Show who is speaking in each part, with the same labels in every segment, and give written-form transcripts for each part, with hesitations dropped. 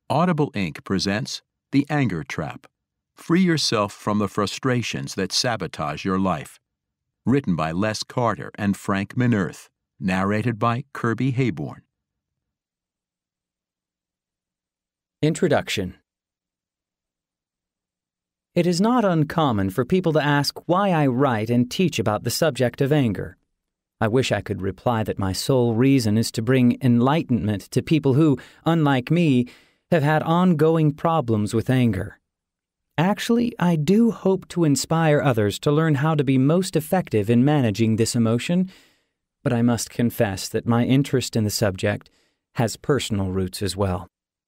Speaker 1: Audible Inc. presents The Anger Trap. Free yourself from the frustrations that sabotage your life. Written by Les Carter and Frank Minirth. Narrated by Kirby Heybourne.
Speaker 2: Introduction. It is not uncommon for people to ask why I write and teach about the subject of anger. I wish I could reply that my sole reason is to bring enlightenment to people who, unlike me, have had ongoing problems with anger. Actually, I do hope to inspire others to learn how to be most effective in managing this emotion, but I must confess that my interest in the subject has personal roots as well.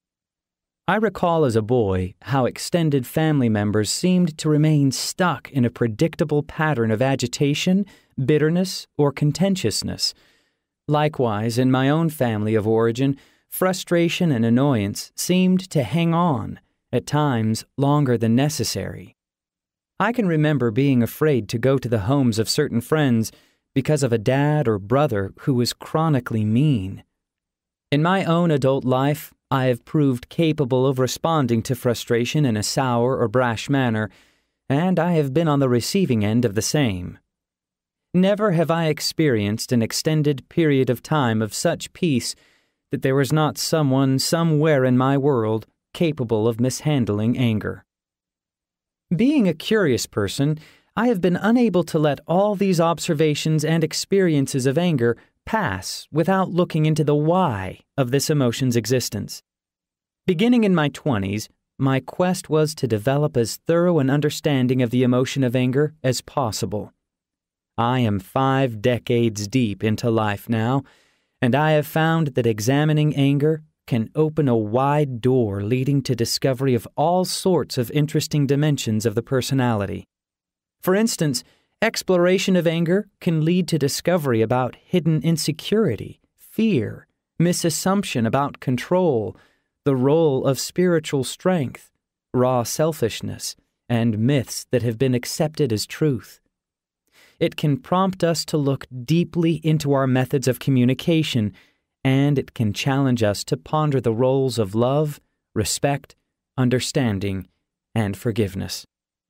Speaker 2: I recall as a boy how extended family members seemed to remain stuck in a predictable pattern of agitation, bitterness, or contentiousness. Likewise, in my own family of origin, frustration and annoyance seemed to hang on, at times longer than necessary. I can remember being afraid to go to the homes of certain friends because of a dad or brother who was chronically mean. In my own adult life, I have proved capable of responding to frustration in a sour or brash manner, and I have been on the receiving end of the same. Never have I experienced an extended period of time of such peace that there was not someone somewhere in my world capable of mishandling anger. Being a curious person, I have been unable to let all these observations and experiences of anger pass without looking into the why of this emotion's existence. Beginning in my 20s, my quest was to develop as thorough an understanding of the emotion of anger as possible. I am 5 decades deep into life now, and I have found that examining anger can open a wide door leading to discovery of all sorts of interesting dimensions of the personality. For instance, exploration of anger can lead to discovery about hidden insecurity, fear, misassumption about control, the role of spiritual strength, raw selfishness, and myths that have been accepted as truth. It can prompt us to look deeply into our methods of communication, and it can challenge us to ponder the roles of love, respect, understanding, and forgiveness.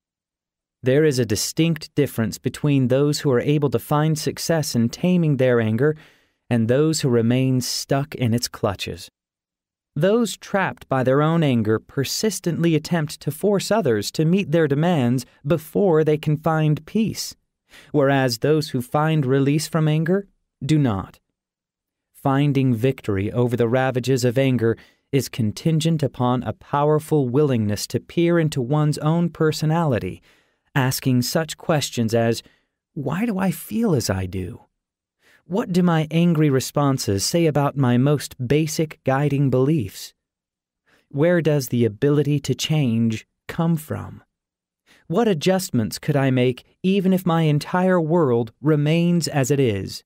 Speaker 2: There is a distinct difference between those who are able to find success in taming their anger and those who remain stuck in its clutches. Those trapped by their own anger persistently attempt to force others to meet their demands before they can find peace, whereas those who find release from anger do not. Finding victory over the ravages of anger is contingent upon a powerful willingness to peer into one's own personality, asking such questions as, why do I feel as I do? What do my angry responses say about my most basic guiding beliefs? Where does the ability to change come from? What adjustments could I make even if my entire world remains as it is?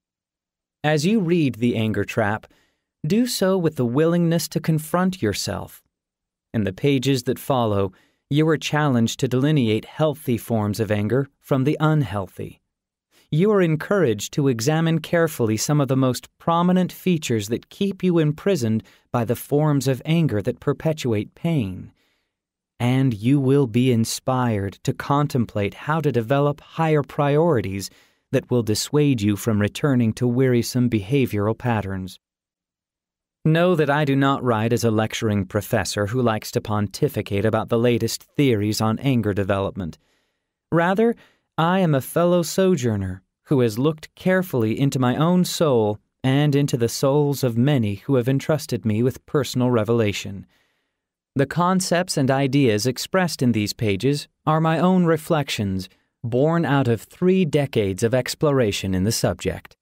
Speaker 2: As you read The Anger Trap, do so with the willingness to confront yourself. In the pages that follow, you are challenged to delineate healthy forms of anger from the unhealthy. You are encouraged to examine carefully some of the most prominent features that keep you imprisoned by the forms of anger that perpetuate pain. And you will be inspired to contemplate how to develop higher priorities that will dissuade you from returning to wearisome behavioral patterns. Know that I do not write as a lecturing professor who likes to pontificate about the latest theories on anger development. Rather, I am a fellow sojourner who has looked carefully into my own soul and into the souls of many who have entrusted me with personal revelation. The concepts and ideas expressed in these pages are my own reflections, born out of 3 decades of exploration in the subject.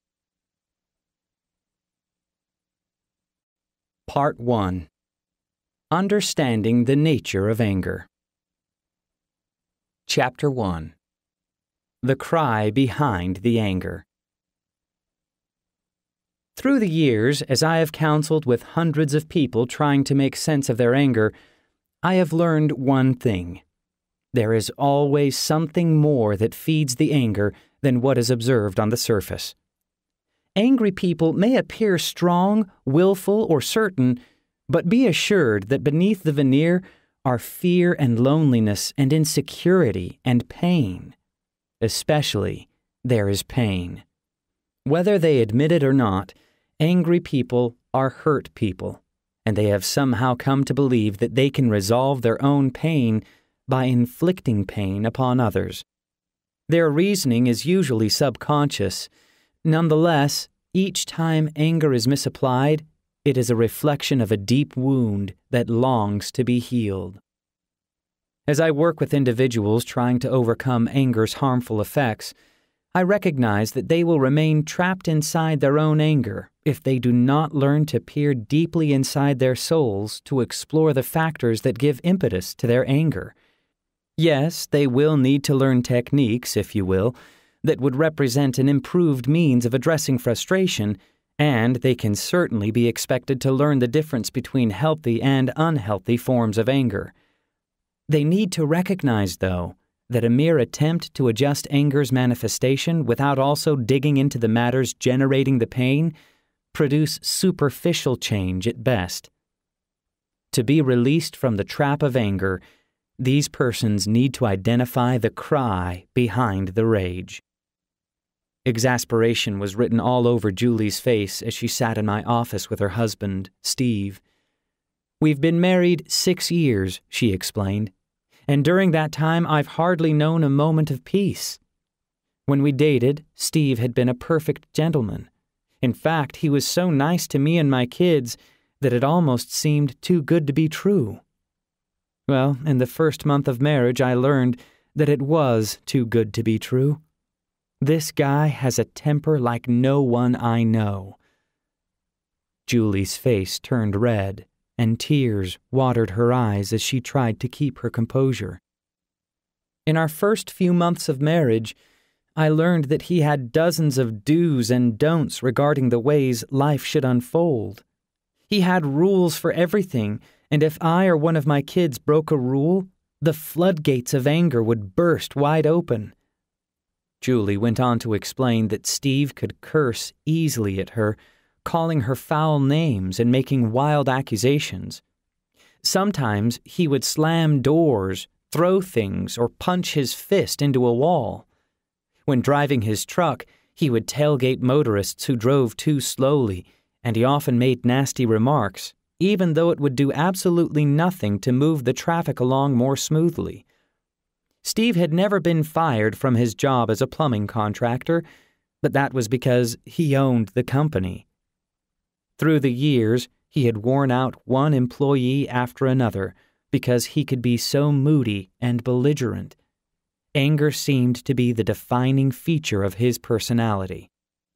Speaker 2: Part 1. Understanding the Nature of Anger. Chapter 1. The Cry Behind the Anger. Through the years, as I have counseled with hundreds of people trying to make sense of their anger, I have learned one thing. There is always something more that feeds the anger than what is observed on the surface. Angry people may appear strong, willful, or certain, But be assured that beneath the veneer are fear and loneliness and insecurity and pain. Especially, there is pain. Whether they admit it or not, angry people are hurt people, and they have somehow come to believe that they can resolve their own pain by inflicting pain upon others. Their reasoning is usually subconscious. Nonetheless, each time anger is misapplied, it is a reflection of a deep wound that longs to be healed. As I work with individuals trying to overcome anger's harmful effects, I recognize that they will remain trapped inside their own anger if they do not learn to peer deeply inside their souls to explore the factors that give impetus to their anger. Yes, they will need to learn techniques, if you will, that would represent an improved means of addressing frustration, and they can certainly be expected to learn the difference between healthy and unhealthy forms of anger. They need to recognize, though, that a mere attempt to adjust anger's manifestation without also digging into the matters generating the pain produce superficial change at best. To be released from the trap of anger, these persons need to identify the cry behind the rage. Exasperation was written all over Julie's face as she sat in my office with her husband, Steve. "We've been married 6 years," she explained, "and during that time I've hardly known a moment of peace. When we dated, Steve had been a perfect gentleman. In fact, he was so nice to me and my kids that it almost seemed too good to be true. Well, in the first month of marriage I learned that it was too good to be true. This guy has a temper like no one I know." Julie's face turned red, and tears watered her eyes as she tried to keep her composure. "In our first few months of marriage, I learned that he had dozens of do's and don'ts regarding the ways life should unfold. He had rules for everything, and if I or one of my kids broke a rule, the floodgates of anger would burst wide open." Julie went on to explain that Steve could curse easily at her, calling her foul names and making wild accusations. Sometimes he would slam doors, throw things, or punch his fist into a wall. When driving his truck, he would tailgate motorists who drove too slowly, and he often made nasty remarks, even though it would do absolutely nothing to move the traffic along more smoothly. Steve had never been fired from his job as a plumbing contractor, but that was because he owned the company. Through the years, he had worn out one employee after another because he could be so moody and belligerent. Anger seemed to be the defining feature of his personality.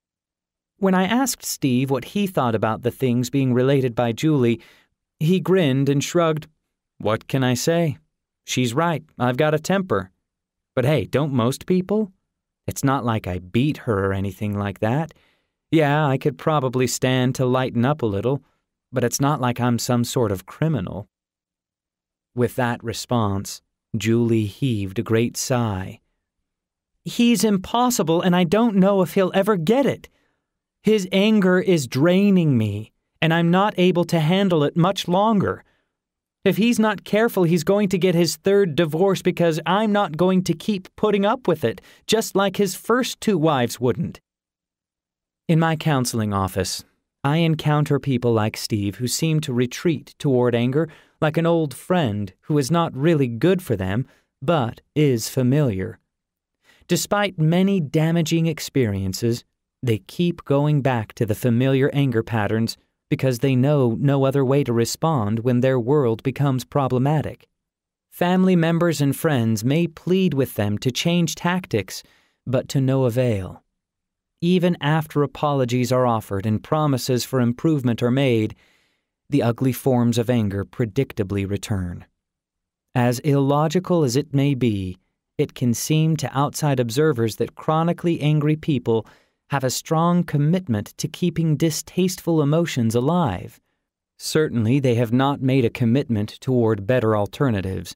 Speaker 2: When I asked Steve what he thought about the things being related by Julie, he grinned and shrugged. "What can I say? She's right, I've got a temper. But hey, don't most people? It's not like I beat her or anything like that. Yeah, I could probably stand to lighten up a little, but it's not like I'm some sort of criminal." With that response, Julie heaved a great sigh. "He's impossible, and I don't know if he'll ever get it. His anger is draining me, and I'm not able to handle it much longer. If he's not careful, he's going to get his third divorce because I'm not going to keep putting up with it, just like his first 2 wives wouldn't." In my counseling office, I encounter people like Steve who seem to retreat toward anger like an old friend who is not really good for them, but is familiar. Despite many damaging experiences, they keep going back to the familiar anger patterns because they know no other way to respond when their world becomes problematic. Family members and friends may plead with them to change tactics, but to no avail. Even after apologies are offered and promises for improvement are made, the ugly forms of anger predictably return. As illogical as it may be, it can seem to outside observers that chronically angry people have a strong commitment to keeping distasteful emotions alive. Certainly, they have not made a commitment toward better alternatives.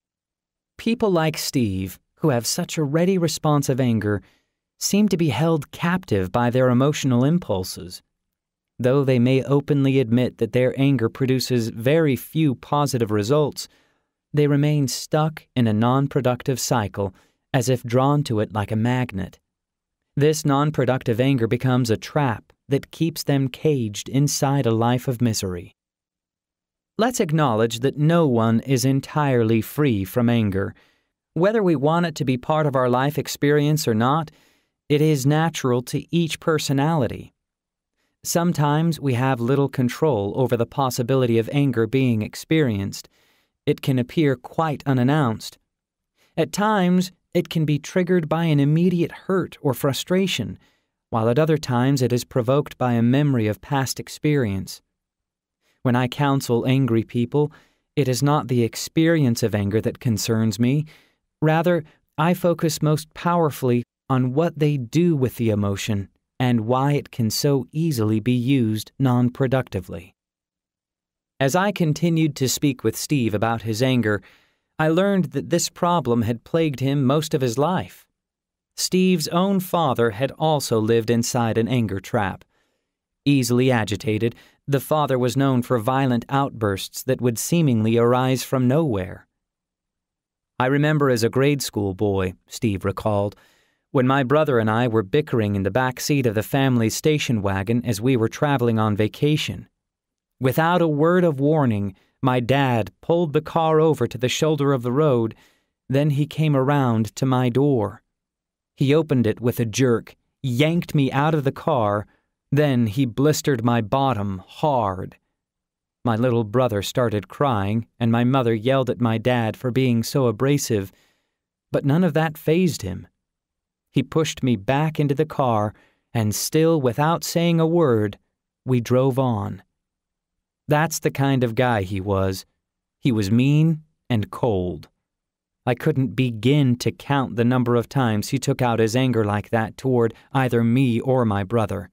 Speaker 2: People like Steve, who have such a ready response of anger, seem to be held captive by their emotional impulses. Though they may openly admit that their anger produces very few positive results, they remain stuck in a non-productive cycle as if drawn to it like a magnet. This non-productive anger becomes a trap that keeps them caged inside a life of misery. Let's acknowledge that no one is entirely free from anger. Whether we want it to be part of our life experience or not, it is natural to each personality. Sometimes we have little control over the possibility of anger being experienced. It can appear quite unannounced. At times, it can be triggered by an immediate hurt or frustration, while at other times it is provoked by a memory of past experience. When I counsel angry people, it is not the experience of anger that concerns me. Rather, I focus most powerfully on what they do with the emotion and why it can so easily be used non-productively. As I continued to speak with Steve about his anger, I learned that this problem had plagued him most of his life. Steve's own father had also lived inside an anger trap. Easily agitated, the father was known for violent outbursts that would seemingly arise from nowhere. I remember as a grade school boy, Steve recalled, when my brother and I were bickering in the back seat of the family's station wagon as we were traveling on vacation. Without a word of warning, my dad pulled the car over to the shoulder of the road, then he came around to my door. He opened it with a jerk, yanked me out of the car, then he blistered my bottom hard. My little brother started crying, and my mother yelled at my dad for being so abrasive, but none of that fazed him. He pushed me back into the car, and still without saying a word, we drove on. That's the kind of guy he was. He was mean and cold. I couldn't begin to count the number of times he took out his anger like that toward either me or my brother.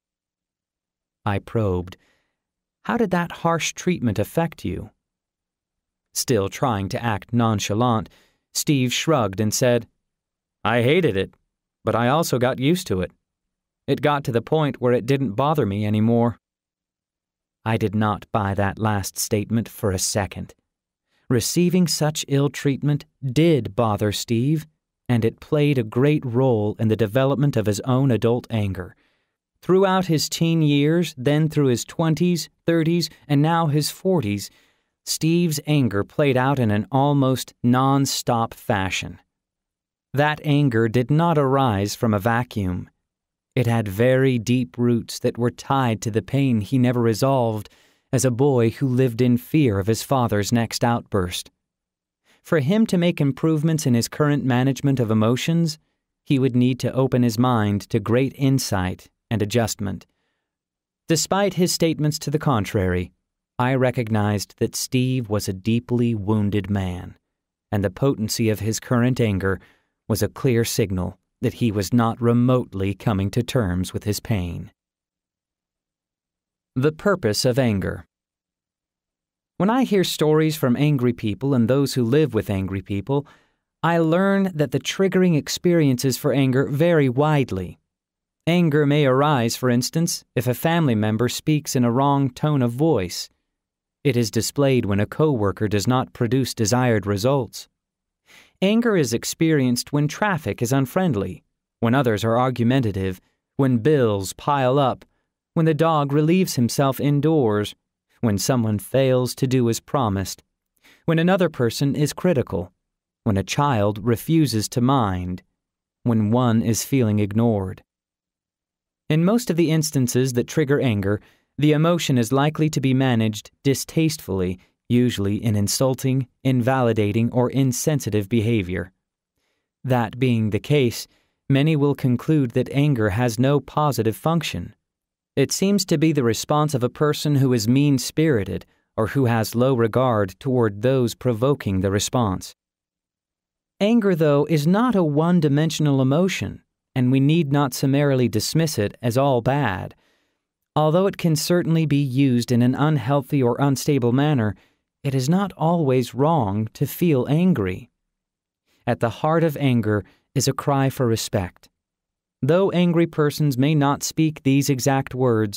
Speaker 2: I probed. How did that harsh treatment affect you? Still trying to act nonchalant, Steve shrugged and said, I hated it, but I also got used to it. It got to the point where it didn't bother me anymore. I did not buy that last statement for a second. Receiving such ill treatment did bother Steve, and it played a great role in the development of his own adult anger. Throughout his teen years, then through his 20s, 30s, and now his 40s, Steve's anger played out in an almost non-stop fashion. That anger did not arise from a vacuum. It had very deep roots that were tied to the pain he never resolved as a boy who lived in fear of his father's next outburst. For him to make improvements in his current management of emotions, he would need to open his mind to great insight and adjustment. Despite his statements to the contrary, I recognized that Steve was a deeply wounded man, and the potency of his current anger was a clear signal that he was not remotely coming to terms with his pain. The purpose of anger. When I hear stories from angry people and those who live with angry people, I learn that the triggering experiences for anger vary widely. Anger may arise, for instance, if a family member speaks in a wrong tone of voice. It is displayed when a coworker does not produce desired results. Anger is experienced when traffic is unfriendly, when others are argumentative, when bills pile up, when the dog relieves himself indoors, when someone fails to do as promised, when another person is critical, when a child refuses to mind, when one is feeling ignored. In most of the instances that trigger anger, the emotion is likely to be managed distastefully, usually in insulting, invalidating, or insensitive behavior. That being the case, many will conclude that anger has no positive function. It seems to be the response of a person who is mean-spirited or who has low regard toward those provoking the response. Anger, though, is not a one-dimensional emotion, and we need not summarily dismiss it as all bad. Although it can certainly be used in an unhealthy or unstable manner, it is not always wrong to feel angry. At the heart of anger is a cry for respect. Though angry persons may not speak these exact words,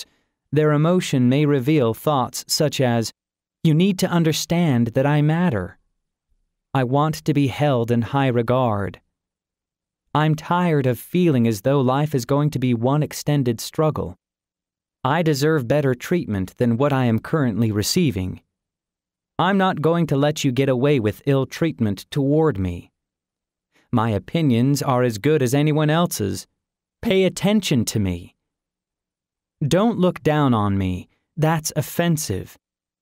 Speaker 2: Their emotion may reveal thoughts such as, "You need to understand that I matter." "I want to be held in high regard." "I'm tired of feeling as though life is going to be one extended struggle." "I deserve better treatment than what I am currently receiving." "I'm not going to let you get away with ill treatment toward me." "My opinions are as good as anyone else's. Pay attention to me." "Don't look down on me. That's offensive."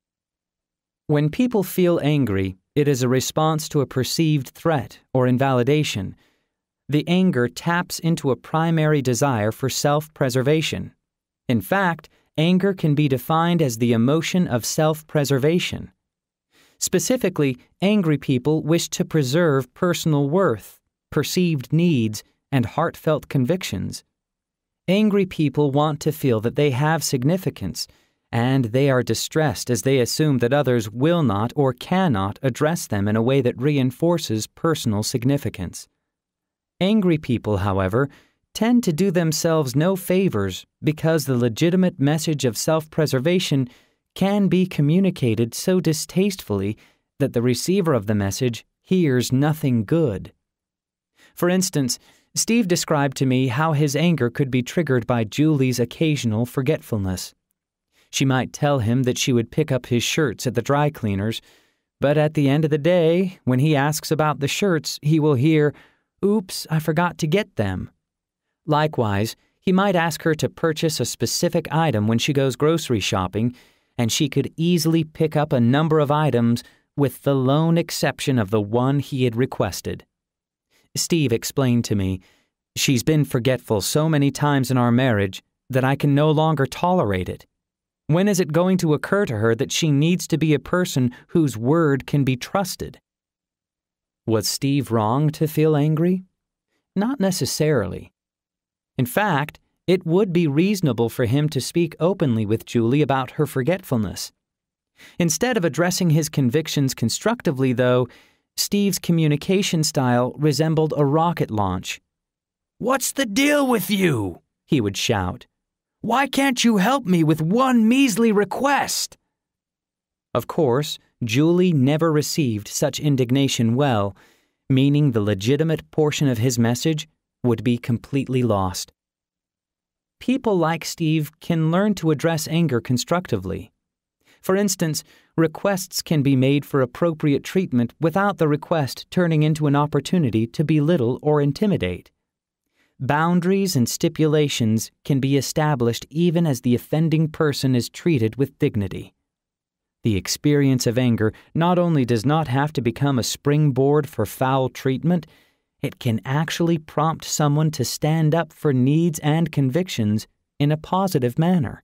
Speaker 2: When people feel angry, it is a response to a perceived threat or invalidation. The anger taps into a primary desire for self-preservation. In fact, anger can be defined as the emotion of self-preservation. Specifically, angry people wish to preserve personal worth, perceived needs, and heartfelt convictions. Angry people want to feel that they have significance, and they are distressed as they assume that others will not or cannot address them in a way that reinforces personal significance. Angry people, however, tend to do themselves no favors because the legitimate message of self-preservation can be communicated so distastefully that the receiver of the message hears nothing good. For instance, Steve described to me how his anger could be triggered by Julie's occasional forgetfulness. She might tell him that she would pick up his shirts at the dry cleaners, but at the end of the day, when he asks about the shirts, he will hear, "Oops, I forgot to get them." Likewise, he might ask her to purchase a specific item when she goes grocery shopping, and she could easily pick up a number of items with the lone exception of the one he had requested. Steve explained to me, "She's been forgetful so many times in our marriage that I can no longer tolerate it. When is it going to occur to her that she needs to be a person whose word can be trusted?" Was Steve wrong to feel angry? Not necessarily. In fact, it would be reasonable for him to speak openly with Julie about her forgetfulness. Instead of addressing his convictions constructively, though, Steve's communication style resembled a rocket launch. "What's the deal with you?" he would shout. "Why can't you help me with one measly request?" Of course, Julie never received such indignation well, meaning the legitimate portion of his message would be completely lost. People like Steve can learn to address anger constructively. For instance, requests can be made for appropriate treatment without the request turning into an opportunity to belittle or intimidate. Boundaries and stipulations can be established even as the offending person is treated with dignity. The experience of anger not only does not have to become a springboard for foul treatment, it can actually prompt someone to stand up for needs and convictions in a positive manner.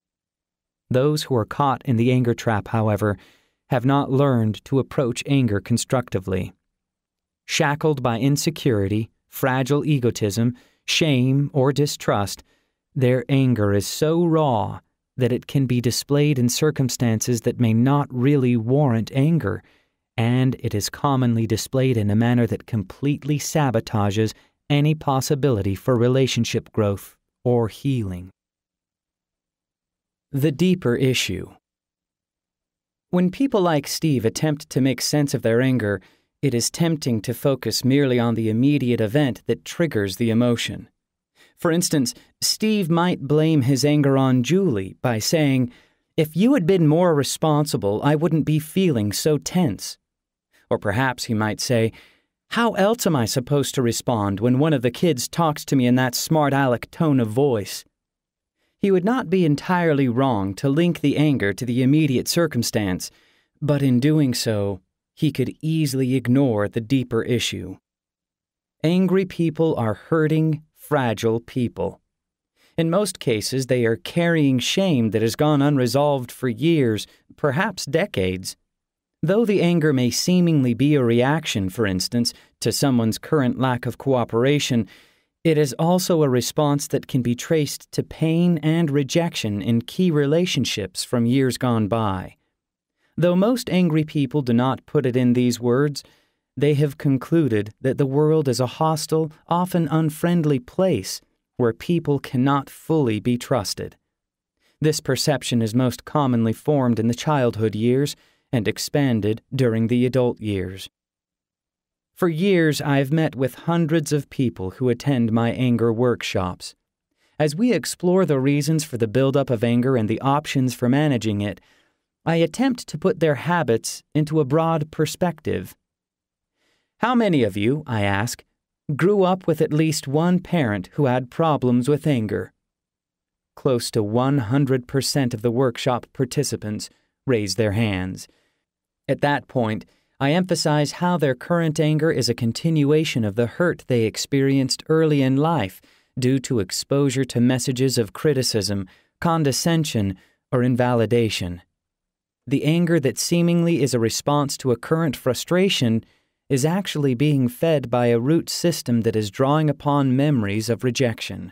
Speaker 2: Those who are caught in the anger trap, however, have not learned to approach anger constructively. Shackled by insecurity, fragile egotism, shame, or distrust, their anger is so raw that it can be displayed in circumstances that may not really warrant anger, and it is commonly displayed in a manner that completely sabotages any possibility for relationship growth or healing. The deeper issue. When people like Steve attempt to make sense of their anger, it is tempting to focus merely on the immediate event that triggers the emotion. For instance, Steve might blame his anger on Julie by saying, "If you had been more responsible, I wouldn't be feeling so tense." Or perhaps he might say, "How else am I supposed to respond when one of the kids talks to me in that smart aleck tone of voice?" He would not be entirely wrong to link the anger to the immediate circumstance, but in doing so, he could easily ignore the deeper issue. Angry people are hurting, fragile people. In most cases, they are carrying shame that has gone unresolved for years, perhaps decades. Though the anger may seemingly be a reaction, for instance, to someone's current lack of cooperation, it is also a response that can be traced to pain and rejection in key relationships from years gone by. Though most angry people do not put it in these words, they have concluded that the world is a hostile, often unfriendly place where people cannot fully be trusted. This perception is most commonly formed in the childhood years and expanded during the adult years. For years, I have met with hundreds of people who attend my anger workshops. As we explore the reasons for the buildup of anger and the options for managing it, I attempt to put their habits into a broad perspective. How many of you, I ask, grew up with at least one parent who had problems with anger? Close to 100% of the workshop participants raise their hands. At that point, I emphasize how their current anger is a continuation of the hurt they experienced early in life due to exposure to messages of criticism, condescension, or invalidation. The anger that seemingly is a response to a current frustration is actually being fed by a root system that is drawing upon memories of rejection.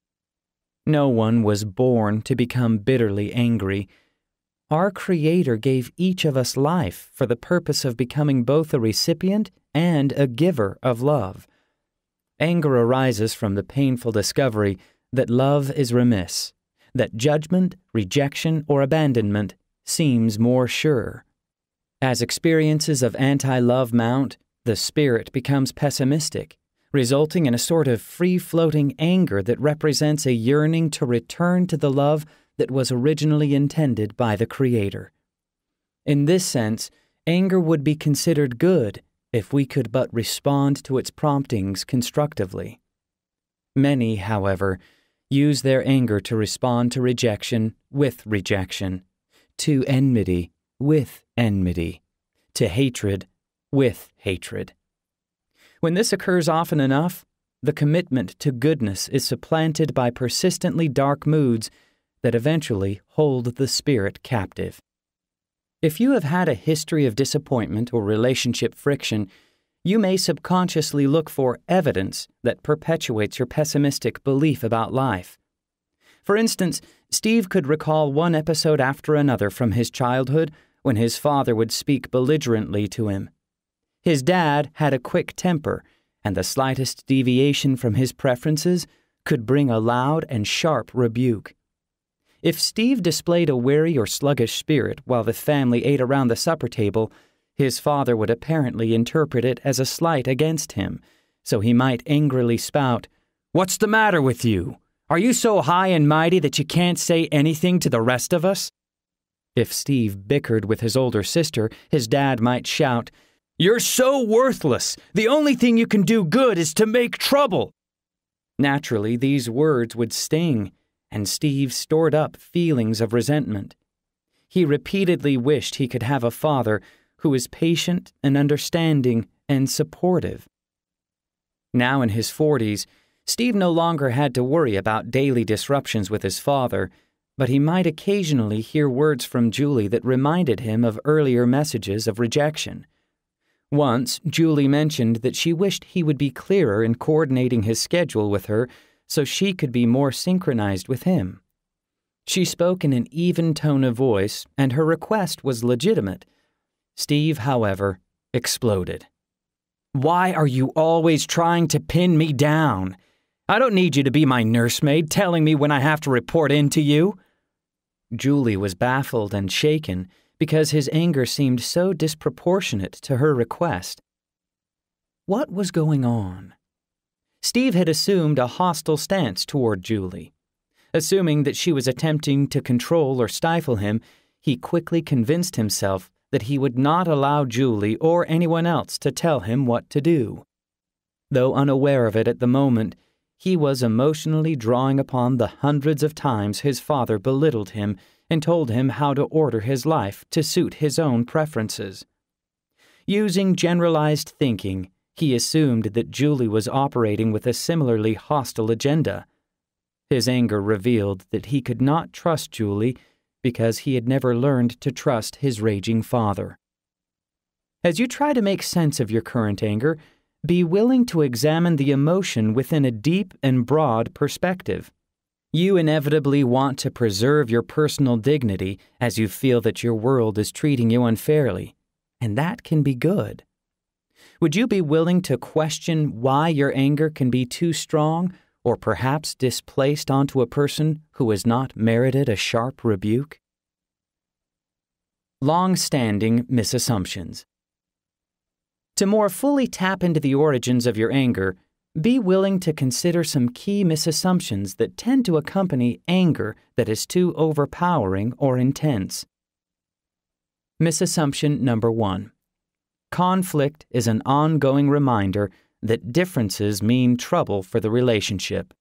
Speaker 2: No one was born to become bitterly angry. Our Creator gave each of us life for the purpose of becoming both a recipient and a giver of love. Anger arises from the painful discovery that love is remiss, that judgment, rejection, or abandonment seems more sure. As experiences of anti-love mount, the spirit becomes pessimistic, resulting in a sort of free-floating anger that represents a yearning to return to the love that was originally intended by the Creator. In this sense, anger would be considered good if we could but respond to its promptings constructively. Many, however, use their anger to respond to rejection with rejection, to enmity with enmity, to hatred with hatred. When this occurs often enough, the commitment to goodness is supplanted by persistently dark moods that eventually hold the spirit captive. If you have had a history of disappointment or relationship friction, you may subconsciously look for evidence that perpetuates your pessimistic belief about life. For instance, Steve could recall one episode after another from his childhood when his father would speak belligerently to him. His dad had a quick temper, and the slightest deviation from his preferences could bring a loud and sharp rebuke. If Steve displayed a weary or sluggish spirit while the family ate around the supper table, his father would apparently interpret it as a slight against him, so he might angrily spout, "What's the matter with you? Are you so high and mighty that you can't say anything to the rest of us?" If Steve bickered with his older sister, his dad might shout, "You're so worthless! The only thing you can do good is to make trouble!" Naturally, these words would sting, and Steve stored up feelings of resentment. He repeatedly wished he could have a father who was patient and understanding and supportive. Now in his 40s, Steve no longer had to worry about daily disruptions with his father, but he might occasionally hear words from Julie that reminded him of earlier messages of rejection. Once, Julie mentioned that she wished he would be clearer in coordinating his schedule with her so she could be more synchronized with him. She spoke in an even tone of voice, and her request was legitimate. Steve, however, exploded. "Why are you always trying to pin me down? I don't need you to be my nursemaid telling me when I have to report in to you." Julie was baffled and shaken because his anger seemed so disproportionate to her request. What was going on? Steve had assumed a hostile stance toward Julie. Assuming that she was attempting to control or stifle him, he quickly convinced himself that he would not allow Julie or anyone else to tell him what to do. Though unaware of it at the moment, he was emotionally drawing upon the hundreds of times his father belittled him and told him how to order his life to suit his own preferences. Using generalized thinking, he assumed that Julie was operating with a similarly hostile agenda. His anger revealed that he could not trust Julie because he had never learned to trust his raging father. As you try to make sense of your current anger, be willing to examine the emotion within a deep and broad perspective. You inevitably want to preserve your personal dignity as you feel that your world is treating you unfairly, and that can be good. Would you be willing to question why your anger can be too strong or perhaps displaced onto a person who has not merited a sharp rebuke? Long-standing misassumptions. To more fully tap into the origins of your anger, be willing to consider some key misassumptions that tend to accompany anger that is too overpowering or intense. Misassumption number 1. Conflict is an ongoing reminder that differences mean trouble for the relationship.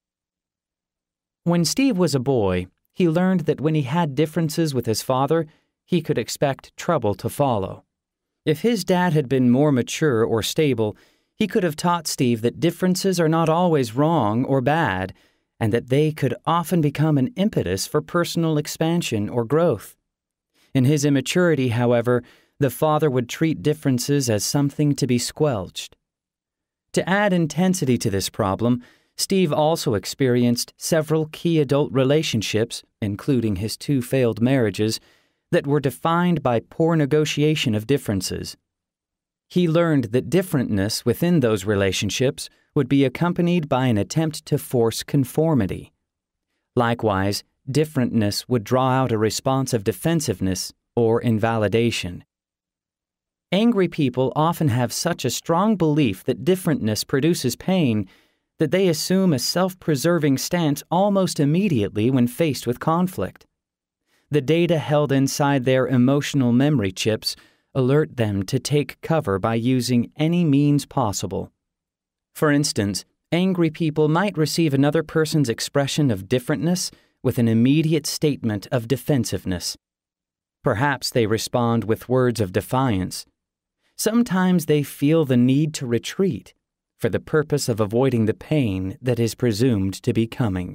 Speaker 2: When Steve was a boy, he learned that when he had differences with his father, he could expect trouble to follow. If his dad had been more mature or stable, he could have taught Steve that differences are not always wrong or bad, and that they could often become an impetus for personal expansion or growth. In his immaturity, however, the father would treat differences as something to be squelched. To add intensity to this problem, Steve also experienced several key adult relationships, including his 2 failed marriages, that were defined by poor negotiation of differences. He learned that differentness within those relationships would be accompanied by an attempt to force conformity. Likewise, differentness would draw out a response of defensiveness or invalidation. Angry people often have such a strong belief that differentness produces pain that they assume a self-preserving stance almost immediately when faced with conflict. The data held inside their emotional memory chips alert them to take cover by using any means possible. For instance, angry people might receive another person's expression of differentness with an immediate statement of defensiveness. Perhaps they respond with words of defiance. Sometimes they feel the need to retreat for the purpose of avoiding the pain that is presumed to be coming.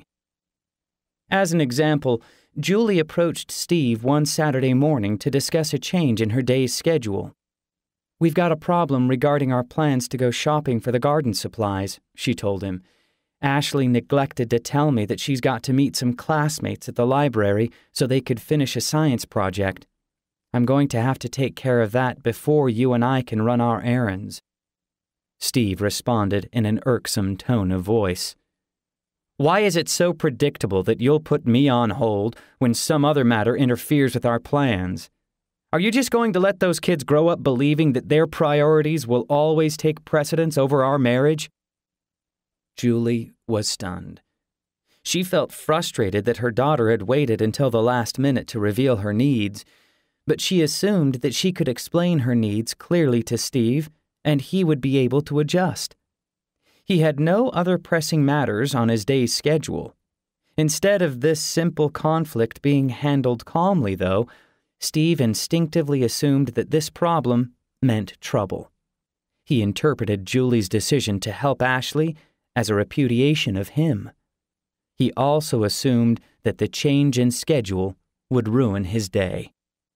Speaker 2: As an example, Julie approached Steve one Saturday morning to discuss a change in her day's schedule. "We've got a problem regarding our plans to go shopping for the garden supplies," she told him. "Ashley neglected to tell me that she's got to meet some classmates at the library so they could finish a science project. I'm going to have to take care of that before you and I can run our errands." Steve responded in an irksome tone of voice. "Why is it so predictable that you'll put me on hold when some other matter interferes with our plans? Are you just going to let those kids grow up believing that their priorities will always take precedence over our marriage?" Julie was stunned. She felt frustrated that her daughter had waited until the last minute to reveal her needs, but she assumed that she could explain her needs clearly to Steve and he would be able to adjust. He had no other pressing matters on his day's schedule. Instead of this simple conflict being handled calmly, though, Steve instinctively assumed that this problem meant trouble. He interpreted Julie's decision to help Ashley as a repudiation of him. He also assumed that the change in schedule would ruin his day.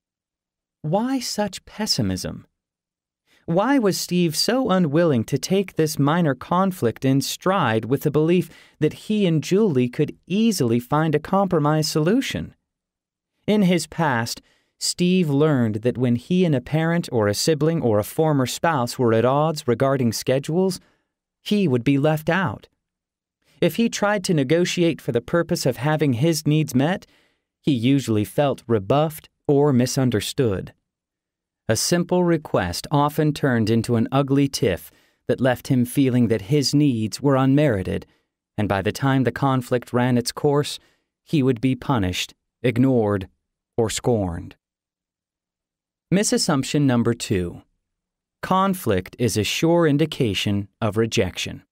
Speaker 2: Why such pessimism? Why was Steve so unwilling to take this minor conflict in stride with the belief that he and Julie could easily find a compromise solution? In his past, Steve learned that when he and a parent or a sibling or a former spouse were at odds regarding schedules, he would be left out. If he tried to negotiate for the purpose of having his needs met, he usually felt rebuffed or misunderstood. A simple request often turned into an ugly tiff that left him feeling that his needs were unmerited, and by the time the conflict ran its course, he would be punished, ignored, or scorned. Misassumption number 2. Conflict is a sure indication of rejection.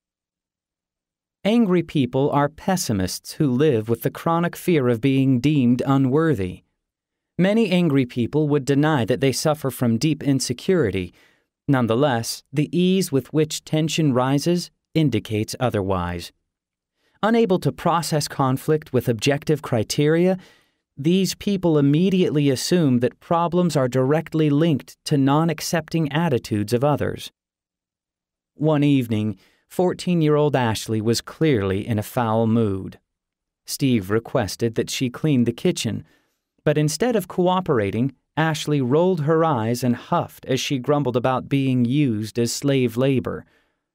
Speaker 2: Angry people are pessimists who live with the chronic fear of being deemed unworthy. Many angry people would deny that they suffer from deep insecurity. Nonetheless, the ease with which tension rises indicates otherwise. Unable to process conflict with objective criteria, these people immediately assume that problems are directly linked to non-accepting attitudes of others. One evening, 14-year-old Ashley was clearly in a foul mood. Steve requested that she clean the kitchen, but instead of cooperating, Ashley rolled her eyes and huffed as she grumbled about being used as slave labor.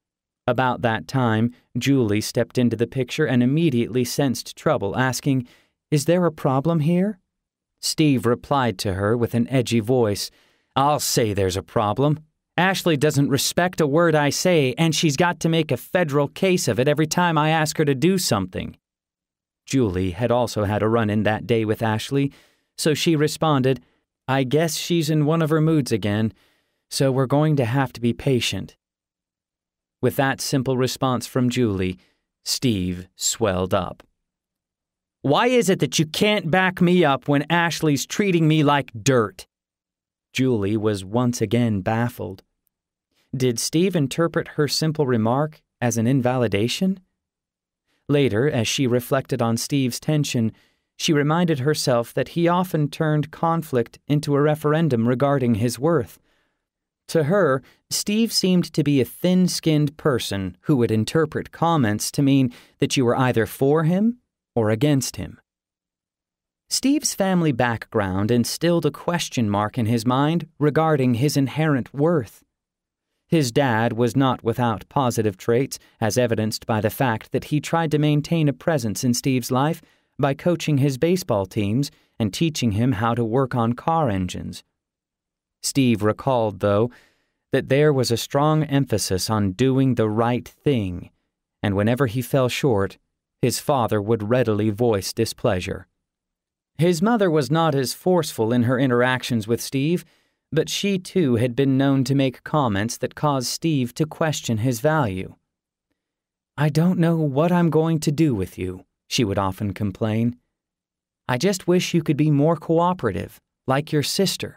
Speaker 2: About that time, Julie stepped into the picture and immediately sensed trouble, asking, "Is there a problem here?" Steve replied to her with an edgy voice, "I'll say there's a problem. Ashley doesn't respect a word I say, and she's got to make a federal case of it every time I ask her to do something." Julie had also had a run-in that day with Ashley, so she responded, "I guess she's in one of her moods again, so we're going to have to be patient." With that simple response from Julie, Steve swelled up. "Why is it that you can't back me up when Ashley's treating me like dirt?" Julie was once again baffled. Did Steve interpret her simple remark as an invalidation? Later, as she reflected on Steve's tension, she reminded herself that he often turned conflict into a referendum regarding his worth. To her, Steve seemed to be a thin-skinned person who would interpret comments to mean that you were either for him or against him. Steve's family background instilled a question mark in his mind regarding his inherent worth. His dad was not without positive traits, as evidenced by the fact that he tried to maintain a presence in Steve's life by coaching his baseball teams and teaching him how to work on car engines. Steve recalled, though, that there was a strong emphasis on doing the right thing, and whenever he fell short, his father would readily voice displeasure. His mother was not as forceful in her interactions with Steve, but she too had been known to make comments that caused Steve to question his value. "I don't know what I'm going to do with you," she would often complain. "I just wish you could be more cooperative, like your sister."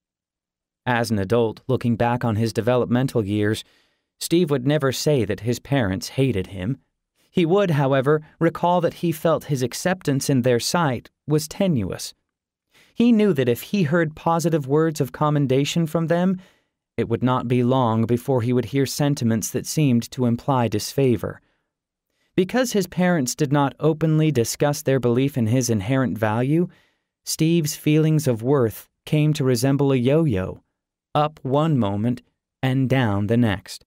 Speaker 2: As an adult, looking back on his developmental years, Steve would never say that his parents hated him. He would, however, recall that he felt his acceptance in their sight was tenuous. He knew that if he heard positive words of commendation from them, it would not be long before he would hear sentiments that seemed to imply disfavor. Because his parents did not openly discuss their belief in his inherent value, Steve's feelings of worth came to resemble a yo-yo, up one moment and down the next.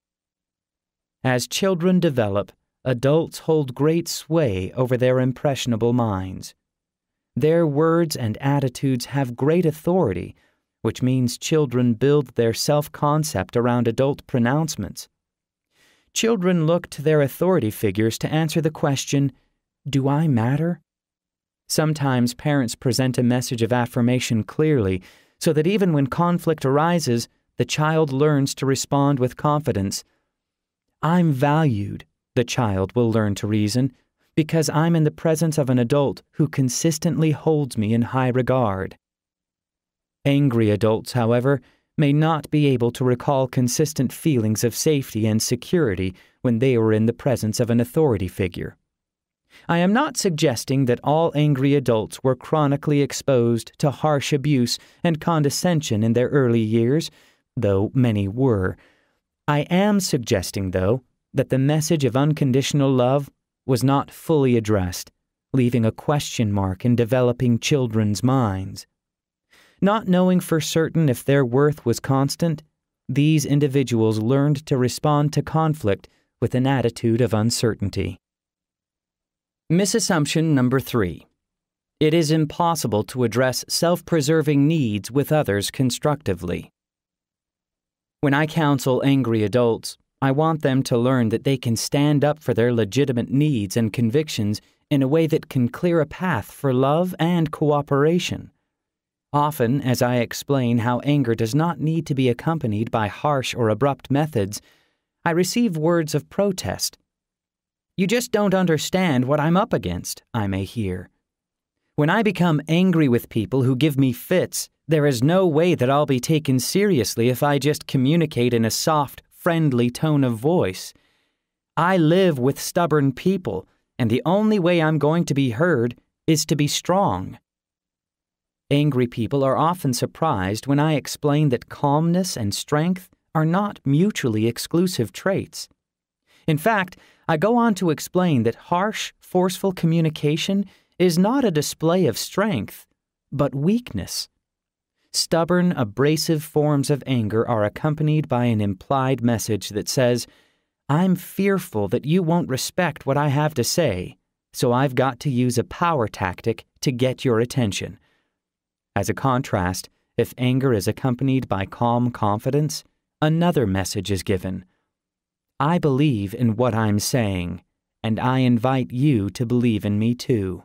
Speaker 2: As children develop, adults hold great sway over their impressionable minds. Their words and attitudes have great authority, which means children build their self-concept around adult pronouncements. Children look to their authority figures to answer the question, "Do I matter?" Sometimes parents present a message of affirmation clearly, so that even when conflict arises, the child learns to respond with confidence. "I'm valued," the child will learn to reason, "because I'm in the presence of an adult who consistently holds me in high regard." Angry adults, however, may not be able to recall consistent feelings of safety and security when they were in the presence of an authority figure. I am not suggesting that all angry adults were chronically exposed to harsh abuse and condescension in their early years, though many were. I am suggesting, though, that the message of unconditional love was not fully addressed, leaving a question mark in developing children's minds. Not knowing for certain if their worth was constant, these individuals learned to respond to conflict with an attitude of uncertainty. Misassumption number 3. It is impossible to address self-preserving needs with others constructively. When I counsel angry adults, I want them to learn that they can stand up for their legitimate needs and convictions in a way that can clear a path for love and cooperation. Often, as I explain how anger does not need to be accompanied by harsh or abrupt methods, I receive words of protest. "You just don't understand what I'm up against," I may hear. When I become angry with people who give me fits, there is no way that I'll be taken seriously if I just communicate in a soft, friendly tone of voice. I live with stubborn people, and the only way I'm going to be heard is to be strong. Angry people are often surprised when I explain that calmness and strength are not mutually exclusive traits. In fact, I go on to explain that harsh, forceful communication is not a display of strength, but weakness. Stubborn, abrasive forms of anger are accompanied by an implied message that says, I'm fearful that you won't respect what I have to say, so I've got to use a power tactic to get your attention. As a contrast, if anger is accompanied by calm confidence, another message is given. I believe in what I'm saying, and I invite you to believe in me too.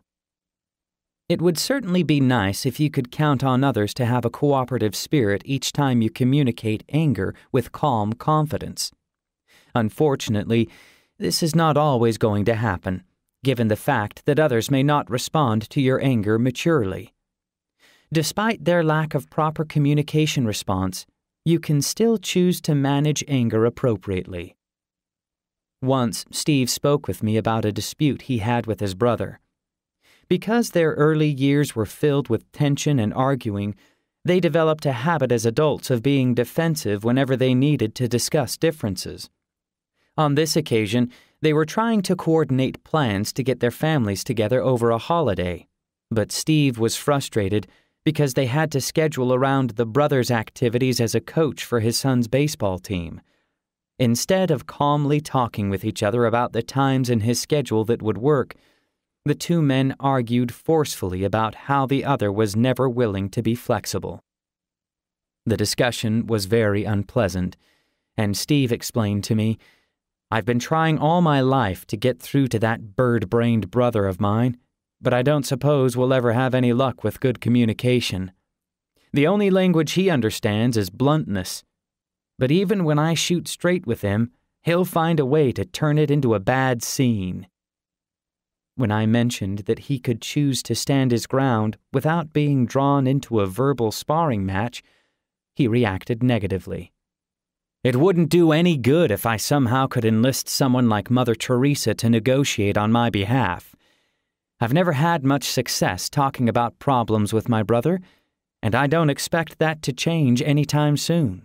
Speaker 2: It would certainly be nice if you could count on others to have a cooperative spirit each time you communicate anger with calm confidence. Unfortunately, this is not always going to happen, given the fact that others may not respond to your anger maturely. Despite their lack of proper communication response, you can still choose to manage anger appropriately. Once, Steve spoke with me about a dispute he had with his brother. Because their early years were filled with tension and arguing, they developed a habit as adults of being defensive whenever they needed to discuss differences. On this occasion, they were trying to coordinate plans to get their families together over a holiday, but Steve was frustrated because they had to schedule around the brother's activities as a coach for his son's baseball team. Instead of calmly talking with each other about the times in his schedule that would work, the two men argued forcefully about how the other was never willing to be flexible. The discussion was very unpleasant, and Steve explained to me, "I've been trying all my life to get through to that bird-brained brother of mine, but I don't suppose we'll ever have any luck with good communication. The only language he understands is bluntness. But even when I shoot straight with him, he'll find a way to turn it into a bad scene." When I mentioned that he could choose to stand his ground without being drawn into a verbal sparring match, he reacted negatively. "It wouldn't do any good if I somehow could enlist someone like Mother Teresa to negotiate on my behalf. I've never had much success talking about problems with my brother, and I don't expect that to change anytime soon."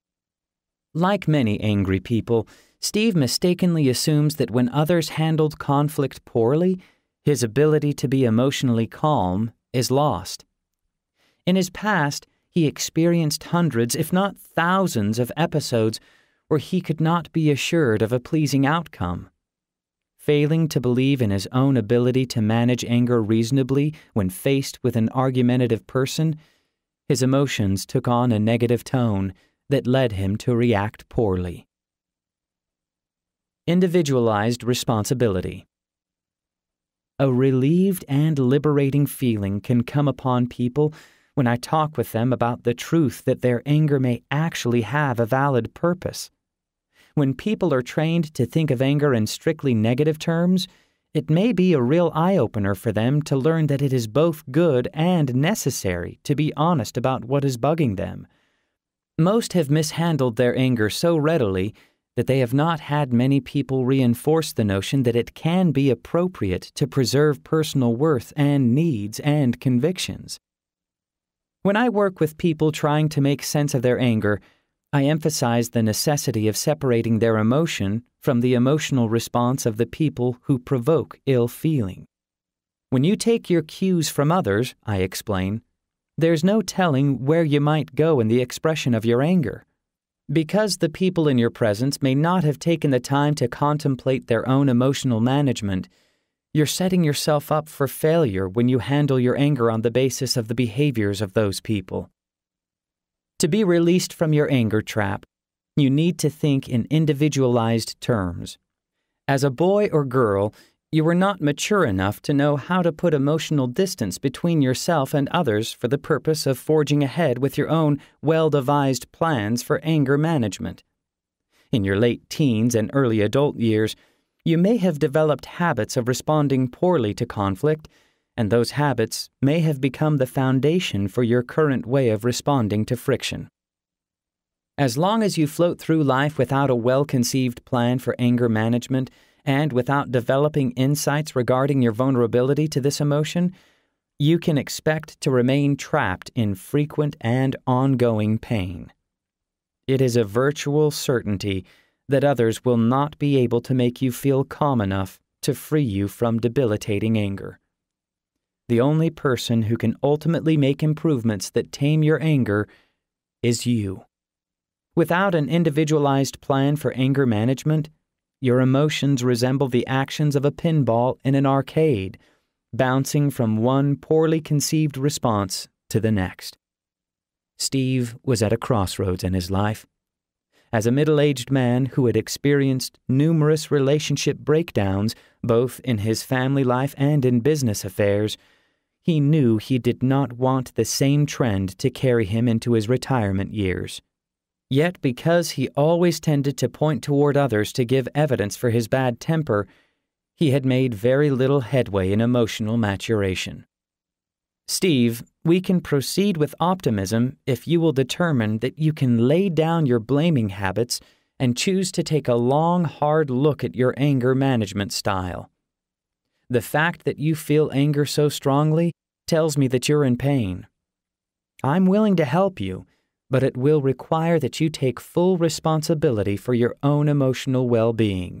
Speaker 2: Like many angry people, Steve mistakenly assumes that when others handled conflict poorly, his ability to be emotionally calm is lost. In his past, he experienced hundreds, if not thousands, of episodes where he could not be assured of a pleasing outcome. Failing to believe in his own ability to manage anger reasonably when faced with an argumentative person, his emotions took on a negative tone that led him to react poorly. Individualized responsibility. A relieved and liberating feeling can come upon people when I talk with them about the truth that their anger may actually have a valid purpose. When people are trained to think of anger in strictly negative terms, it may be a real eye-opener for them to learn that it is both good and necessary to be honest about what is bugging them. Most have mishandled their anger so readily that they have not had many people reinforce the notion that it can be appropriate to preserve personal worth and needs and convictions. When I work with people trying to make sense of their anger, I emphasize the necessity of separating their emotion from the emotional response of the people who provoke ill feeling. When you take your cues from others, I explain, there's no telling where you might go in the expression of your anger. Because the people in your presence may not have taken the time to contemplate their own emotional management, you're setting yourself up for failure when you handle your anger on the basis of the behaviors of those people. To be released from your anger trap, you need to think in individualized terms. As a boy or girl, you were not mature enough to know how to put emotional distance between yourself and others for the purpose of forging ahead with your own well-devised plans for anger management. In your late teens and early adult years, you may have developed habits of responding poorly to conflict, and those habits may have become the foundation for your current way of responding to friction. As long as you float through life without a well-conceived plan for anger management and without developing insights regarding your vulnerability to this emotion, you can expect to remain trapped in frequent and ongoing pain. It is a virtual certainty that others will not be able to make you feel calm enough to free you from debilitating anger. The only person who can ultimately make improvements that tame your anger is you. Without an individualized plan for anger management, your emotions resemble the actions of a pinball in an arcade, bouncing from one poorly conceived response to the next. Steve was at a crossroads in his life. As a middle-aged man who had experienced numerous relationship breakdowns, both in his family life and in business affairs, he knew he did not want the same trend to carry him into his retirement years. Yet because he always tended to point toward others to give evidence for his bad temper, he had made very little headway in emotional maturation. Steve, we can proceed with optimism if you will determine that you can lay down your blaming habits and choose to take a long, hard look at your anger management style. The fact that you feel anger so strongly tells me that you're in pain. I'm willing to help you, but it will require that you take full responsibility for your own emotional well-being.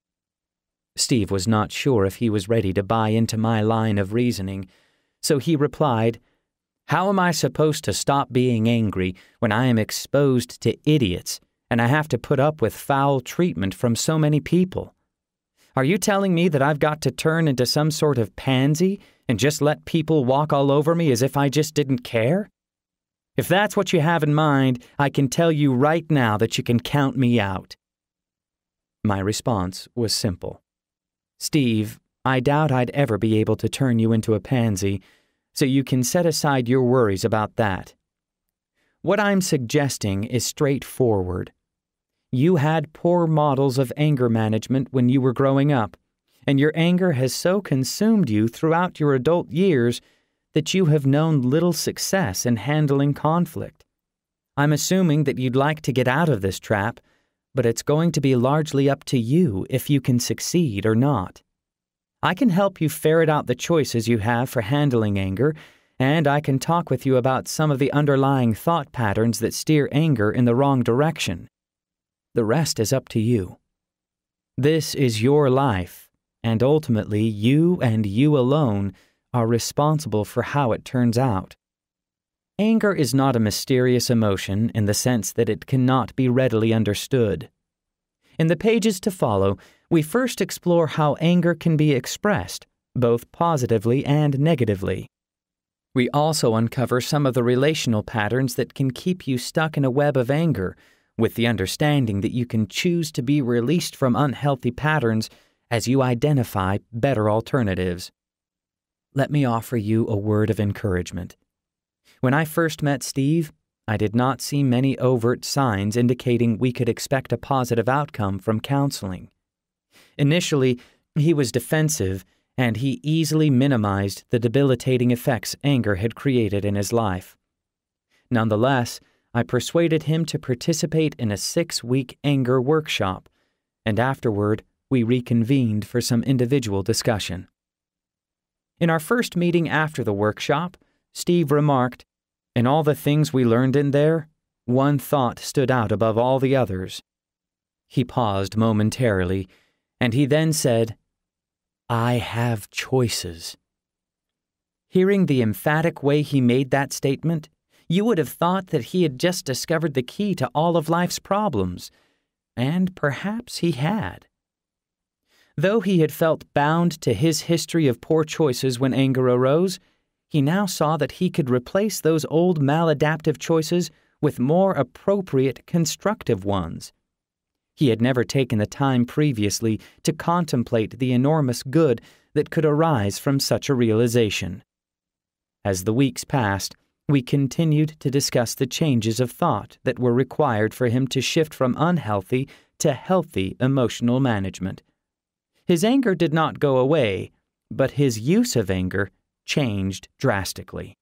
Speaker 2: Steve was not sure if he was ready to buy into my line of reasoning, so he replied, "How am I supposed to stop being angry when I am exposed to idiots and I have to put up with foul treatment from so many people? Are you telling me that I've got to turn into some sort of pansy and just let people walk all over me as if I just didn't care? If that's what you have in mind, I can tell you right now that you can count me out." My response was simple. "Steve, I doubt I'd ever be able to turn you into a pansy, so you can set aside your worries about that. What I'm suggesting is straightforward. You had poor models of anger management when you were growing up, and your anger has so consumed you throughout your adult years that you have known little success in handling conflict. I'm assuming that you'd like to get out of this trap, but it's going to be largely up to you if you can succeed or not. I can help you ferret out the choices you have for handling anger, and I can talk with you about some of the underlying thought patterns that steer anger in the wrong direction. The rest is up to you. This is your life, and ultimately you and you alone are responsible for how it turns out. Anger is not a mysterious emotion in the sense that it cannot be readily understood. In the pages to follow, we first explore how anger can be expressed, both positively and negatively. We also uncover some of the relational patterns that can keep you stuck in a web of anger, with the understanding that you can choose to be released from unhealthy patterns as you identify better alternatives. Let me offer you a word of encouragement. When I first met Steve, I did not see many overt signs indicating we could expect a positive outcome from counseling. Initially, he was defensive, and he easily minimized the debilitating effects anger had created in his life. Nonetheless, I persuaded him to participate in a 6-week anger workshop, and afterward, we reconvened for some individual discussion. In our first meeting after the workshop, Steve remarked, "In all the things we learned in there, one thought stood out above all the others." He paused momentarily, and he then said, "I have choices." Hearing the emphatic way he made that statement, you would have thought that he had just discovered the key to all of life's problems, and perhaps he had. Though he had felt bound to his history of poor choices when anger arose, he now saw that he could replace those old maladaptive choices with more appropriate, constructive ones. He had never taken the time previously to contemplate the enormous good that could arise from such a realization. As the weeks passed, we continued to discuss the changes of thought that were required for him to shift from unhealthy to healthy emotional management. His anger did not go away, but his use of anger changed drastically.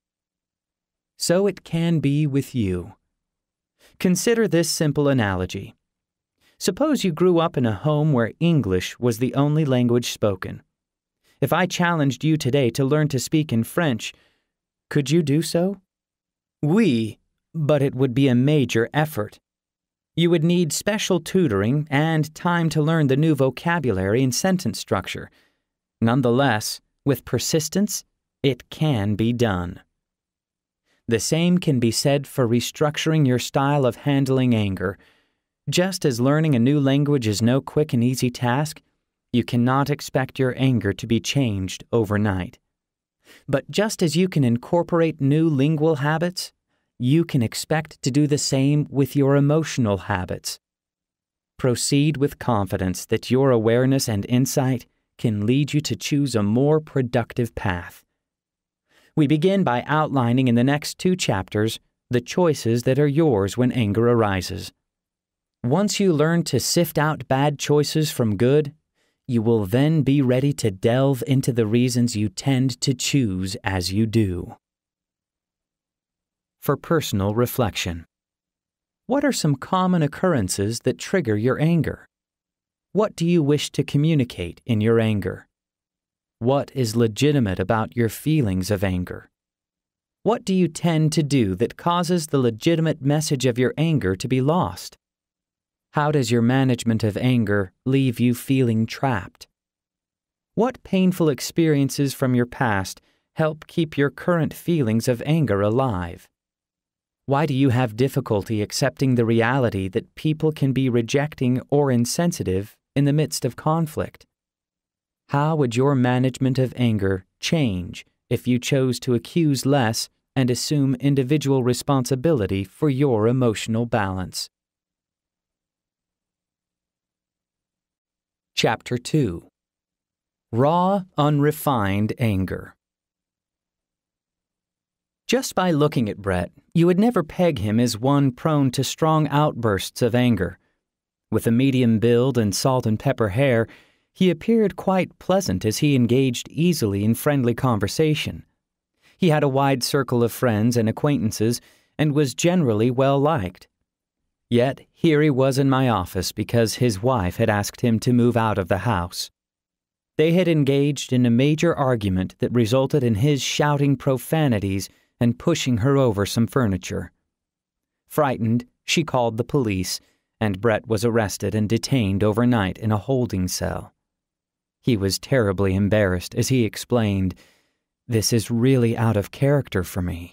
Speaker 2: So it can be with you. Consider this simple analogy. Suppose you grew up in a home where English was the only language spoken. If I challenged you today to learn to speak in French, could you do so? Oui, but it would be a major effort. You would need special tutoring and time to learn the new vocabulary and sentence structure. Nonetheless, with persistence, it can be done. The same can be said for restructuring your style of handling anger. Just as learning a new language is no quick and easy task, you cannot expect your anger to be changed overnight. But just as you can incorporate new lingual habits, you can expect to do the same with your emotional habits. Proceed with confidence that your awareness and insight can lead you to choose a more productive path. We begin by outlining in the next 2 chapters the choices that are yours when anger arises. Once you learn to sift out bad choices from good, you will then be ready to delve into the reasons you tend to choose as you do. For personal reflection. What are some common occurrences that trigger your anger? What do you wish to communicate in your anger? What is legitimate about your feelings of anger? What do you tend to do that causes the legitimate message of your anger to be lost? How does your management of anger leave you feeling trapped? What painful experiences from your past help keep your current feelings of anger alive? Why do you have difficulty accepting the reality that people can be rejecting or insensitive in the midst of conflict? How would your management of anger change if you chose to accuse less and assume individual responsibility for your emotional balance? Chapter 2. Raw, Unrefined Anger. Just by looking at Brett, you would never peg him as one prone to strong outbursts of anger. With a medium build and salt and pepper hair, he appeared quite pleasant as he engaged easily in friendly conversation. He had a wide circle of friends and acquaintances and was generally well-liked. Yet here he was in my office because his wife had asked him to move out of the house. They had engaged in a major argument that resulted in his shouting profanities and pushing her over some furniture. Frightened, she called the police, and Brett was arrested and detained overnight in a holding cell. He was terribly embarrassed as he explained, "This is really out of character for me."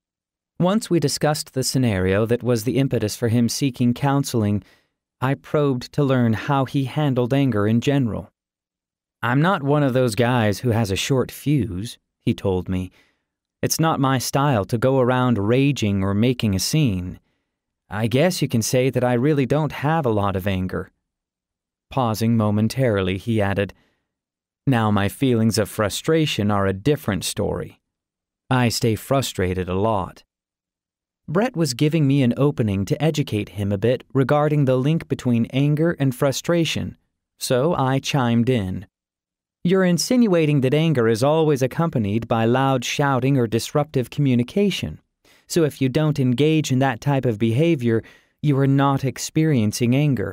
Speaker 2: Once we discussed the scenario that was the impetus for him seeking counseling, I probed to learn how he handled anger in general. "I'm not one of those guys who has a short fuse," he told me. "It's not my style to go around raging or making a scene. I guess you can say that I really don't have a lot of anger." Pausing momentarily, he added, "Now my feelings of frustration are a different story. I stay frustrated a lot." Brett was giving me an opening to educate him a bit regarding the link between anger and frustration, so I chimed in. "You're insinuating that anger is always accompanied by loud shouting or disruptive communication. So if you don't engage in that type of behavior, you are not experiencing anger.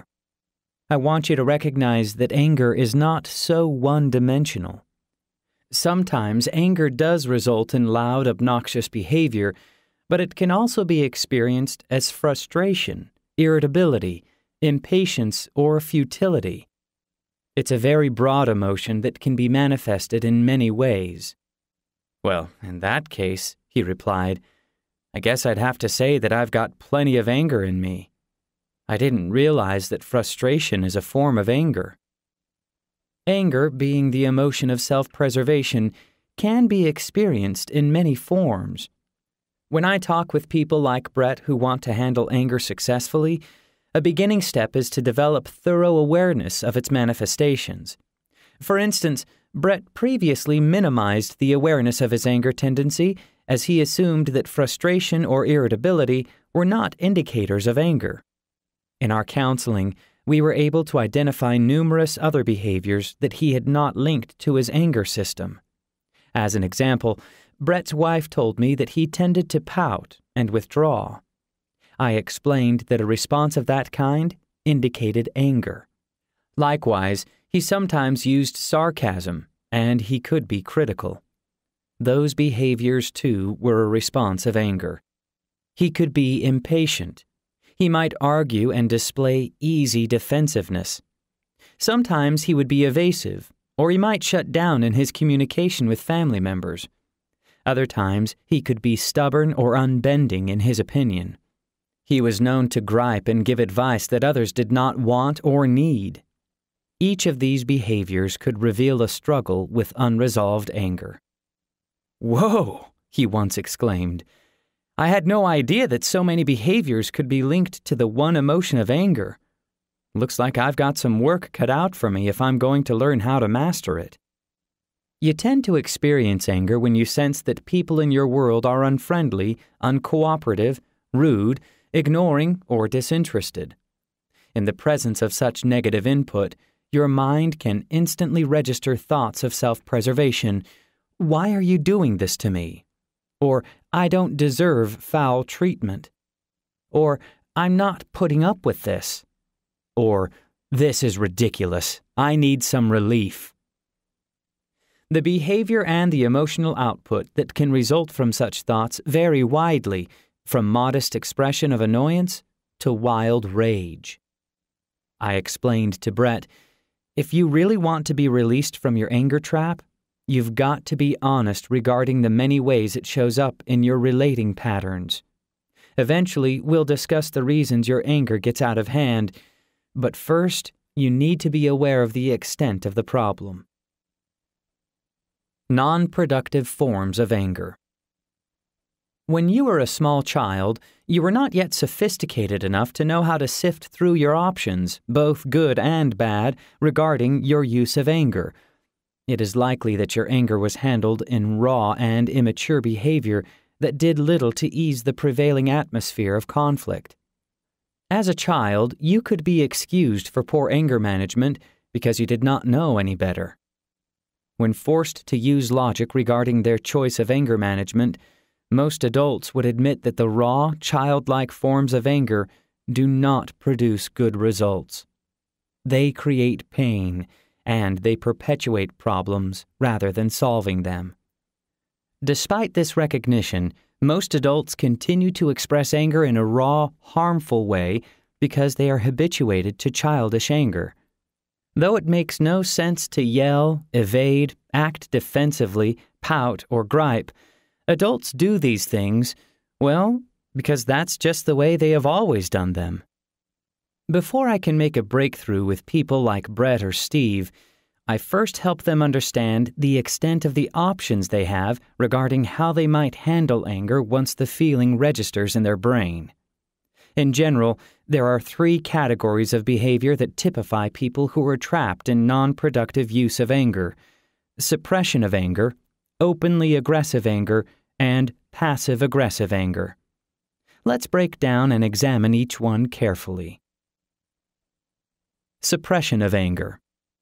Speaker 2: I want you to recognize that anger is not so one-dimensional. Sometimes anger does result in loud, obnoxious behavior, but it can also be experienced as frustration, irritability, impatience, or futility. It's a very broad emotion that can be manifested in many ways." "Well, in that case," he replied, "I guess I'd have to say that I've got plenty of anger in me. I didn't realize that frustration is a form of anger." Anger, being the emotion of self-preservation, can be experienced in many forms. When I talk with people like Brett who want to handle anger successfully, a beginning step is to develop thorough awareness of its manifestations. For instance, Brett previously minimized the awareness of his anger tendency as he assumed that frustration or irritability were not indicators of anger. In our counseling, we were able to identify numerous other behaviors that he had not linked to his anger system. As an example, Brett's wife told me that he tended to pout and withdraw. I explained that a response of that kind indicated anger. Likewise, he sometimes used sarcasm, and he could be critical. Those behaviors, too, were a response of anger. He could be impatient. He might argue and display easy defensiveness. Sometimes he would be evasive, or he might shut down in his communication with family members. Other times, he could be stubborn or unbending in his opinion. He was known to gripe and give advice that others did not want or need. Each of these behaviors could reveal a struggle with unresolved anger. "Whoa!" he once exclaimed. "I had no idea that so many behaviors could be linked to the one emotion of anger. Looks like I've got some work cut out for me if I'm going to learn how to master it." You tend to experience anger when you sense that people in your world are unfriendly, uncooperative, rude, ignoring, or disinterested. In the presence of such negative input, your mind can instantly register thoughts of self-preservation. "Why are you doing this to me?" Or, "I don't deserve foul treatment." Or, "I'm not putting up with this." Or, "This is ridiculous. I need some relief." The behavior and the emotional output that can result from such thoughts vary widely, from modest expression of annoyance to wild rage. I explained to Brett, if you really want to be released from your anger trap, you've got to be honest regarding the many ways it shows up in your relating patterns. Eventually, we'll discuss the reasons your anger gets out of hand, but first, you need to be aware of the extent of the problem. Non-productive forms of anger. When you were a small child, you were not yet sophisticated enough to know how to sift through your options, both good and bad, regarding your use of anger. It is likely that your anger was handled in raw and immature behavior that did little to ease the prevailing atmosphere of conflict. As a child, you could be excused for poor anger management because you did not know any better. When forced to use logic regarding their choice of anger management, most adults would admit that the raw, childlike forms of anger do not produce good results. They create pain, and they perpetuate problems rather than solving them. Despite this recognition, most adults continue to express anger in a raw, harmful way because they are habituated to childish anger. Though it makes no sense to yell, evade, act defensively, pout, or gripe, adults do these things, well, because that's just the way they have always done them. Before I can make a breakthrough with people like Brett or Steve, I first help them understand the extent of the options they have regarding how they might handle anger once the feeling registers in their brain. In general, there are 3 categories of behavior that typify people who are trapped in non-productive use of anger: suppression of anger, openly aggressive anger, and passive-aggressive anger. Let's break down and examine each one carefully. Suppression of anger.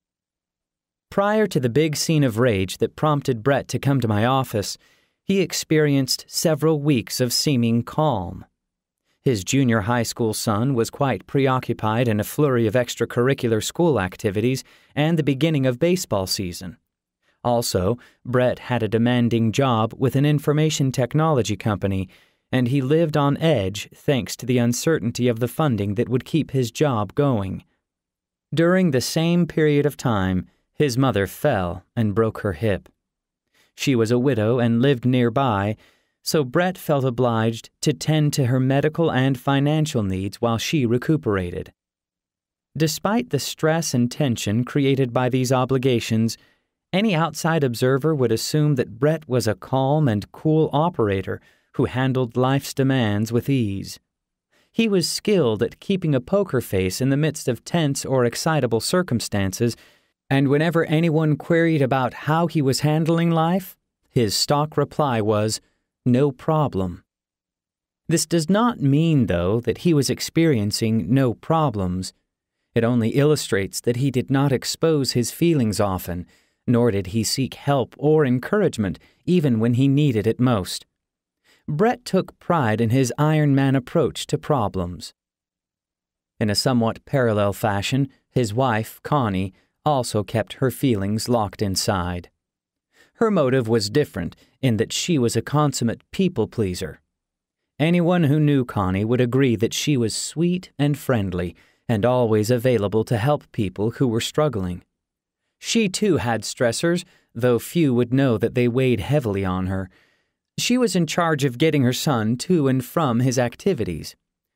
Speaker 2: Prior to the big scene of rage that prompted Brett to come to my office, he experienced several weeks of seeming calm. His junior high school son was quite preoccupied in a flurry of extracurricular school activities and the beginning of baseball season. Also, Brett had a demanding job with an information technology company, and he lived on edge thanks to the uncertainty of the funding that would keep his job going. During the same period of time, his mother fell and broke her hip. She was a widow and lived nearby, so Brett felt obliged to tend to her medical and financial needs while she recuperated. Despite the stress and tension created by these obligations, any outside observer would assume that Brett was a calm and cool operator who handled life's demands with ease. He was skilled at keeping a poker face in the midst of tense or excitable circumstances, and whenever anyone queried about how he was handling life, his stock reply was, "No problem." This does not mean, though, that he was experiencing no problems. It only illustrates that he did not expose his feelings often, nor did he seek help or encouragement even when he needed it most. Brett took pride in his Iron Man approach to problems. In a somewhat parallel fashion, his wife, Connie, also kept her feelings locked inside. Her motive was different in that she was a consummate people-pleaser. Anyone who knew Connie would agree that she was sweet and friendly and always available to help people who were struggling. She too had stressors, though few would know that they weighed heavily on her. She was in charge of getting her son to and from his activities.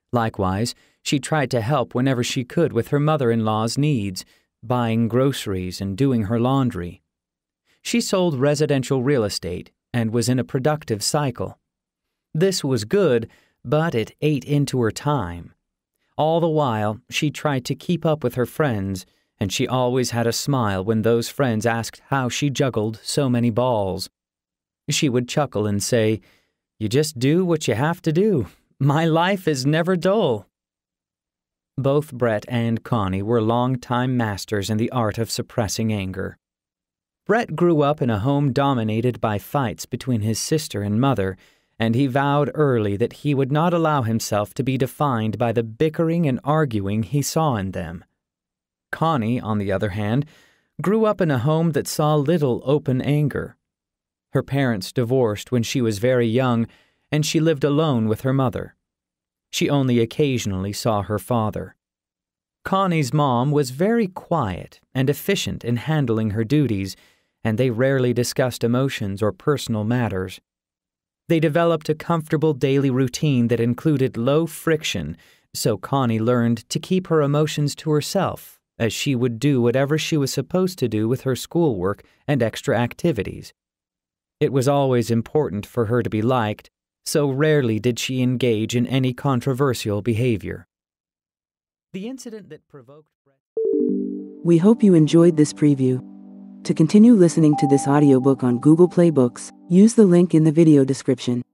Speaker 2: Likewise, she tried to help whenever she could with her mother-in-law's needs, buying groceries and doing her laundry. She sold residential real estate and was in a productive cycle. This was good, but it ate into her time. All the while, she tried to keep up with her friends, and she always had a smile when those friends asked how she juggled so many balls. She would chuckle and say, "You just do what you have to do. My life is never dull." Both Brett and Connie were long-time masters in the art of suppressing anger. Brett grew up in a home dominated by fights between his sister and mother, and he vowed early that he would not allow himself to be defined by the bickering and arguing he saw in them. Connie, on the other hand, grew up in a home that saw little open anger. Her parents divorced when she was very young, and she lived alone with her mother. She only occasionally saw her father. Connie's mom was very quiet and efficient in handling her duties, and they rarely discussed emotions or personal matters. They developed a comfortable daily routine that included low friction, so Connie learned to keep her emotions to herself, as she would do whatever she was supposed to do with her schoolwork and extra activities. It was always important for her to be liked, so rarely did she engage in any controversial behavior. The incident that provoked
Speaker 3: We hope you enjoyed this preview. To continue listening to this audiobook on Google Play Books, use the link in the video description.